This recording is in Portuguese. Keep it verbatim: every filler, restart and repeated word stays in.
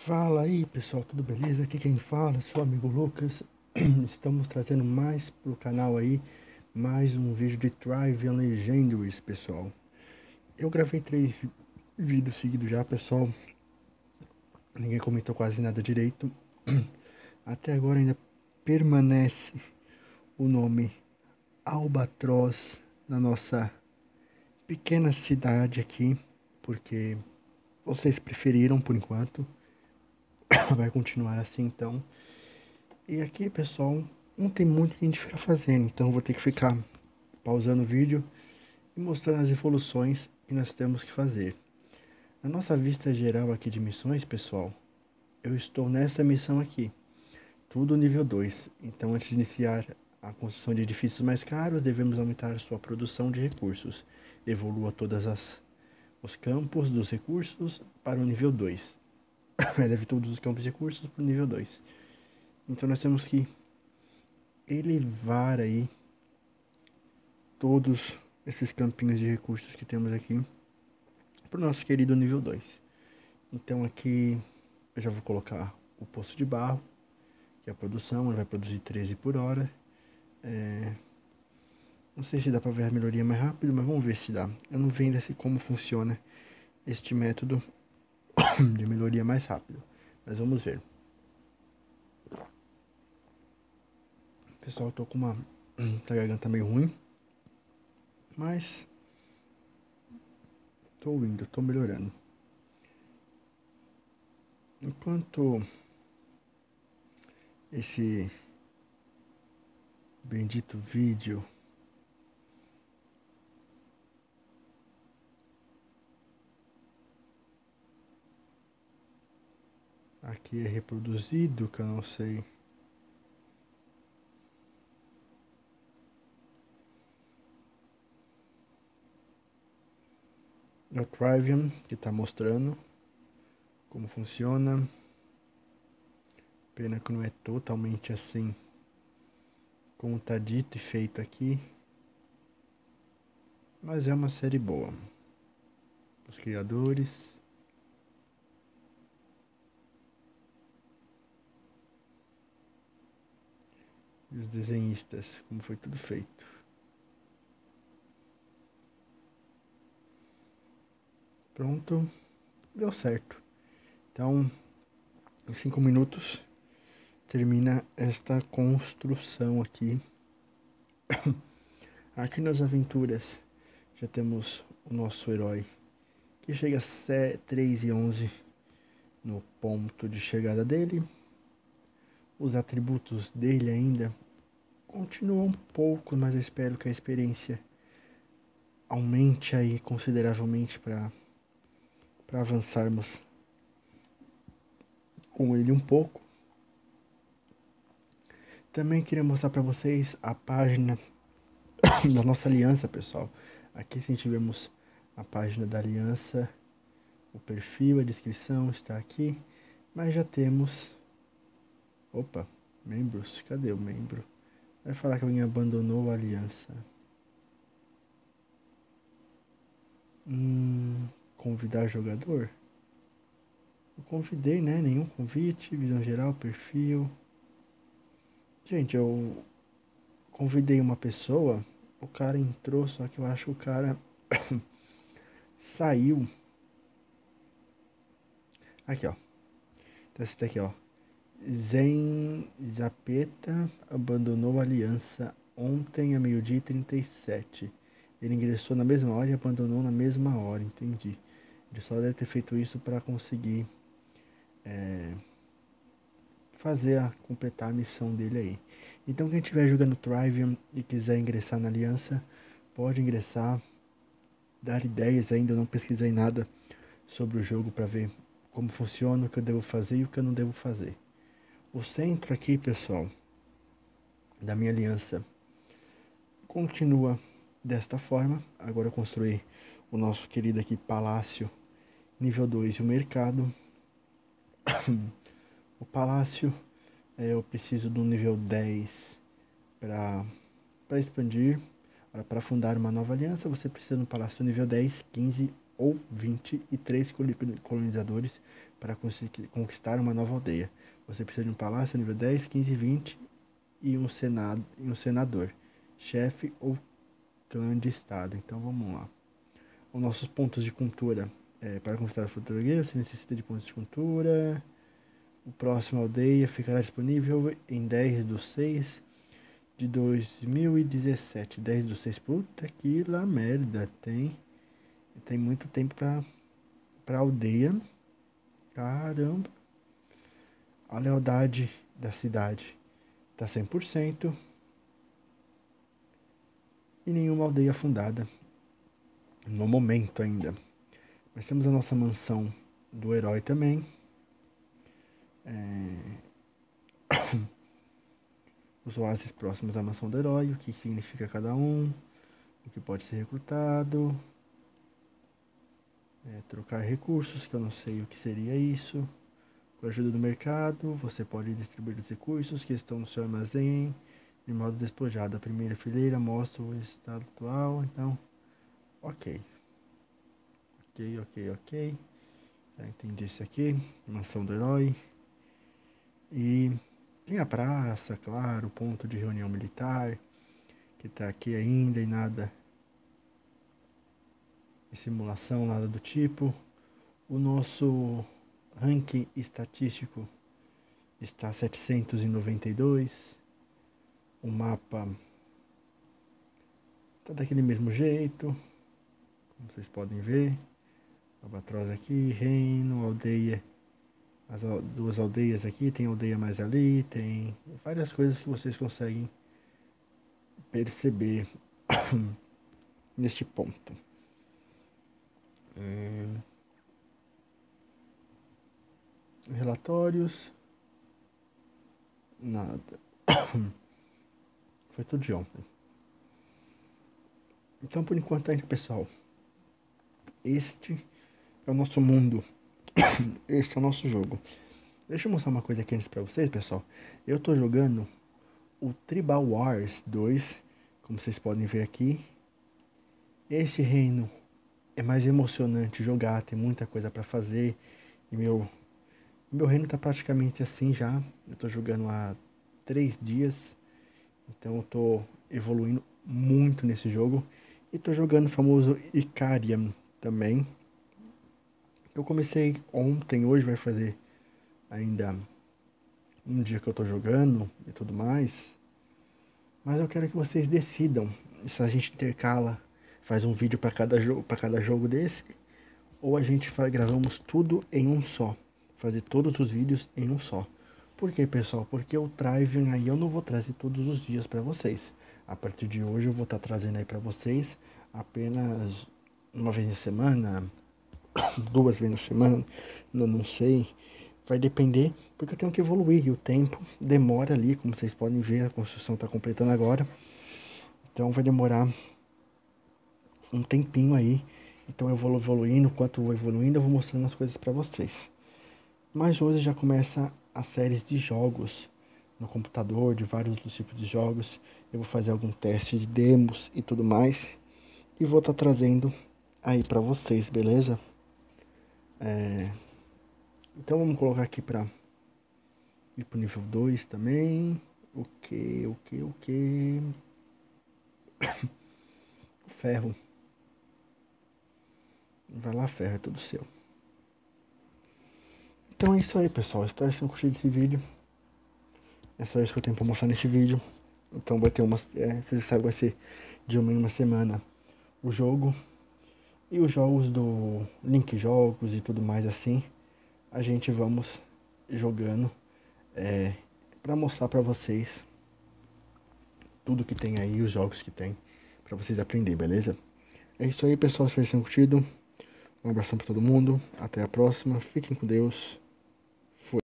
Fala aí pessoal, tudo beleza? Aqui quem fala é seu amigo Lucas. Estamos trazendo mais pro canal aí, mais um vídeo de Trivial Legendaries, pessoal. Eu gravei três vídeos seguidos já, pessoal. Ninguém comentou quase nada direito. Até agora ainda permanece o nome Albatroz na nossa pequena cidade aqui, porque vocês preferiram por enquanto. Vai continuar assim então. E aqui, pessoal, não tem muito que a gente ficar fazendo, então eu vou ter que ficar pausando o vídeo e mostrando as evoluções que nós temos que fazer. Na nossa vista geral aqui de missões, pessoal, eu estou nessa missão aqui, tudo nível dois. Então, antes de iniciar a construção de edifícios mais caros, devemos aumentar sua produção de recursos. Evolua todas as os campos dos recursos para o nível dois. Eleve todos os campos de recursos para o nível dois. Então, nós temos que elevar aí todos esses campinhos de recursos que temos aqui para o nosso querido nível dois. Então aqui eu já vou colocar o poço de barro, que é a produção, ele vai produzir treze por hora. É... Não sei se dá para ver a melhoria mais rápido, mas vamos ver se dá. Eu não vejo assim como funciona este método de melhoria mais rápido, mas vamos ver. Pessoal, eu tô com uma a garganta meio ruim, mas tô indo, tô melhorando. Enquanto esse bendito vídeo aqui é reproduzido, que eu não sei. É o Trivium que está mostrando como funciona. Pena que não é totalmente assim como está dito e feito aqui, mas é uma série boa. Os criadores, e os desenhistas, como foi tudo feito. Pronto, deu certo. Então, em cinco minutos termina esta construção aqui. Aqui nas aventuras já temos o nosso herói, que chega a três e onze no ponto de chegada dele. Os atributos dele ainda continuam um pouco, mas eu espero que a experiência aumente aí consideravelmente para para avançarmos com ele um pouco. Também queria mostrar para vocês a página da nossa aliança, pessoal. Aqui sim tivemos a página da aliança, o perfil, a descrição está aqui, mas já temos, opa, membros, cadê o membro? Vai falar que alguém abandonou a aliança. Hum, convidar jogador? Eu convidei, né? Nenhum convite, visão geral, perfil. Gente, eu convidei uma pessoa, o cara entrou, só que eu acho que o cara saiu. Aqui, ó. Tá esse aqui, ó. Zen Zapeta abandonou a aliança ontem a meio-dia e trinta e sete. Ele ingressou na mesma hora e abandonou na mesma hora, entendi. Ele só deve ter feito isso para conseguir é, fazer a completar a missão dele aí. Então quem estiver jogando Trivium e quiser ingressar na aliança, pode ingressar, dar ideias ainda. Eu não pesquisei nada sobre o jogo para ver como funciona, o que eu devo fazer e o que eu não devo fazer. O centro aqui, pessoal, da minha aliança continua desta forma. Agora eu construí o nosso querido aqui palácio nível dois e o mercado. O palácio, é, eu preciso do nível dez para para expandir. Para fundar uma nova aliança, você precisa do palácio nível dez, quinze ou vinte e três colonizadores para conquistar uma nova aldeia. Você precisa de um palácio nível dez, quinze, vinte e um, senado, e um senador, chefe ou clã de estado. Então vamos lá. Os nossos pontos de cultura. É, para conquistar a portuguesa, você necessita de pontos de cultura. O próximo aldeia ficará disponível em dez do seis de dois mil e dezessete. dez do seis. Puta que lá merda. Tem, tem muito tempo pra, pra aldeia. Caramba. A lealdade da cidade tá cem por cento. E nenhuma aldeia fundada no momento ainda. Mas temos a nossa mansão do herói também. É... Os oásis próximos à mansão do herói, o que significa cada um, o que pode ser recrutado. É, trocar recursos, que eu não sei o que seria isso. Com a ajuda do mercado, você pode distribuir os recursos que estão no seu armazém de modo despojado. A primeira fileira mostra o estado atual, então, ok. Ok, ok, ok. Já entendi isso aqui. Mansão do herói. E tem a praça, claro, ponto de reunião militar, que tá aqui ainda e nada em simulação, nada do tipo. O nosso ranking estatístico está setecentos e noventa e dois. O mapa tá daquele mesmo jeito, como vocês podem ver. Albatroz aqui, reino, aldeia. As duas aldeias aqui, tem aldeia mais ali, tem várias coisas que vocês conseguem perceber neste ponto. Hum. Relatórios. Nada. Foi tudo de ontem. Então, por enquanto ainda, pessoal, este é o nosso mundo. Este é o nosso jogo. Deixa eu mostrar uma coisa aqui antes pra vocês, pessoal. Eu tô jogando o Tribal Wars dois, como vocês podem ver aqui. Este reino é mais emocionante jogar, tem muita coisa pra fazer. E meu, meu reino tá praticamente assim já. Eu tô jogando há três dias. Então eu tô evoluindo muito nesse jogo. E tô jogando o famoso Icarium também. Eu comecei ontem, hoje vai fazer ainda um dia que eu tô jogando e tudo mais. Mas eu quero que vocês decidam se a gente intercala, faz um vídeo para cada jogo, para cada jogo desse, ou a gente faz, gravamos tudo em um só, fazer todos os vídeos em um só. Por quê, pessoal? Porque o Thriving aí eu não vou trazer todos os dias para vocês. A partir de hoje eu vou estar tá trazendo aí para vocês apenas uma vez na semana, duas vezes na semana, não, não sei, vai depender, porque eu tenho que evoluir e o tempo demora ali, como vocês podem ver, a construção está completando agora, então vai demorar um tempinho aí, então eu vou evoluindo, enquanto eu vou evoluindo eu vou mostrando as coisas para vocês. Mas hoje já começa as séries de jogos no computador, de vários tipos de jogos, eu vou fazer algum teste de demos e tudo mais, e vou estar tá trazendo aí para vocês, beleza? É... Então vamos colocar aqui para ir pro nível dois também. Ok, ok, ok. O ferro. Vai lá, ferro, é tudo seu. Então é isso aí, pessoal. Espero que tenham curtido esse vídeo. É só isso que eu tenho para mostrar nesse vídeo. Então vai ter uma... É, vocês sabem, vai ser de uma em uma semana o jogo. E os jogos do Link Jogos e tudo mais assim, a gente vamos jogando é, para mostrar para vocês tudo que tem aí, os jogos que tem, para vocês aprenderem, beleza? É isso aí, pessoal, espero que tenham curtido. Um abração para todo mundo, até a próxima, fiquem com Deus.